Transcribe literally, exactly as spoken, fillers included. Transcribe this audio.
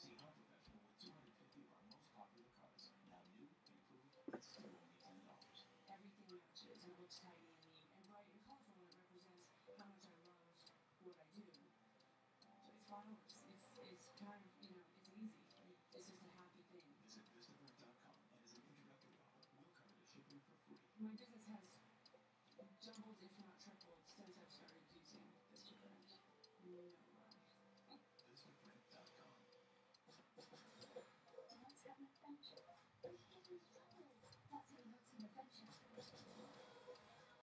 See how professional with two hundred fifty of our most popular cars. Now new, improved, and still only ten dollars. Everything matches and it looks tidy and neat and bright and colorful, and it represents how much I love what I do. So it's flowers. It's it's kind of, you know, it's easy. It's just a happy thing. Visit Vistaprint dot com, and as an introductory offer, we'll cover the shipping for free. My business has doubled, if not tripled, since I've started using Vistaprint. No.